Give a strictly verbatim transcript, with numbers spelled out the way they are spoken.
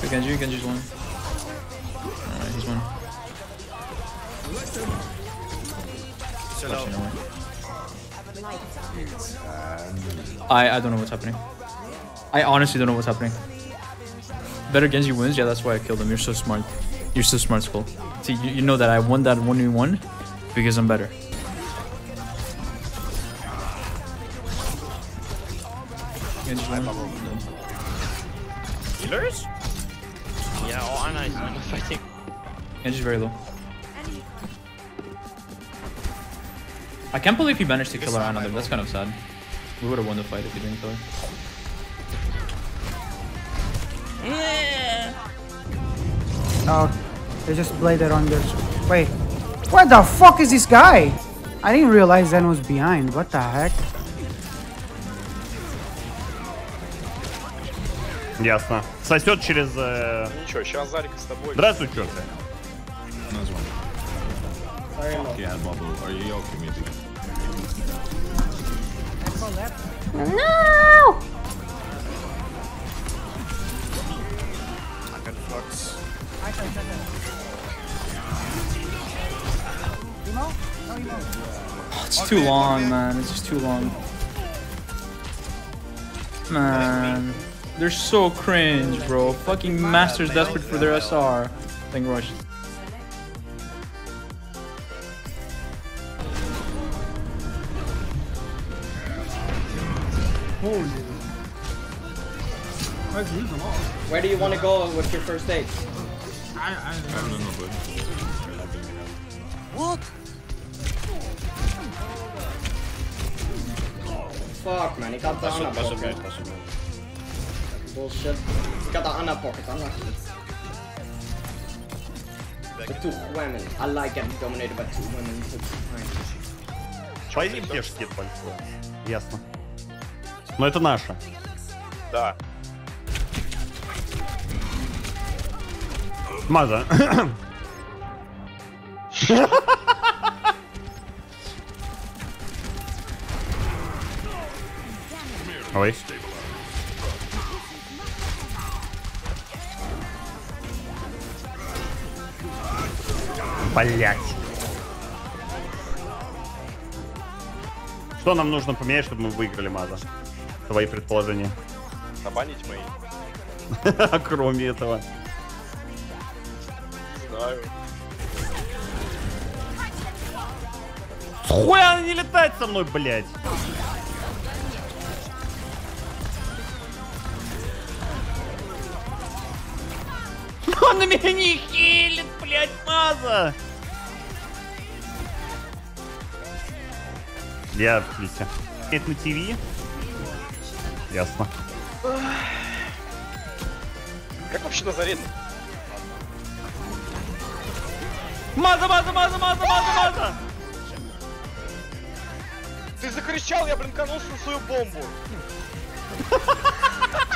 Genji, Genji's one. Alright, he's one. I I don't know what's happening. I honestly don't know what's happening. Better Genji wins. Yeah, that's why I killed him. You're so smart. You're so smart, Skull. See, you, you know that I won that one v one because I'm better. Genji's one. Healers? Yeah, oh, Ana is Ana fighting. Genji's very low. I can't believe he managed to kill our Ana there. That's kind of sad. We would have won the fight if he didn't kill her. Oh, they just bladed on this. Wait, where the fuck is this guy? I didn't realize Zen was behind. What the heck? Ясно. Сосет через... Э... Ничего, сейчас Зарик с тобой. Здравствуй, чё ты? Yeah, Bubble. Are you okay, maybe? No! I got flux. It's too long, man. It's just too long. Man. They're so cringe, bro. Fucking Masters desperate for their S R. Thing rushed. Holy. Where do you want to go with your first date? I, I, I don't know, but... What? Fuck, man. He got the Ana pocket. Bullshit. He got the Ana pocket. I'm not. The two women. I like getting dominated by two women. Пойди пешки большое. Ясно. Но это наша. Да. Маза. Ой. Блять. Что нам нужно поменять, чтобы мы выиграли, Маза? Твои предположения. Забанить мои. Кроме этого. Знаю. Хуя она не летает со мной, блять. Он на меня не хилит, блять, Маза. Я в плите. Это на ТВ? Ясно. Как вообще Назарет? Маза, Маза, Маза, Маза, Маза, Маза! Ты закричал, я блинканулся на свою бомбу.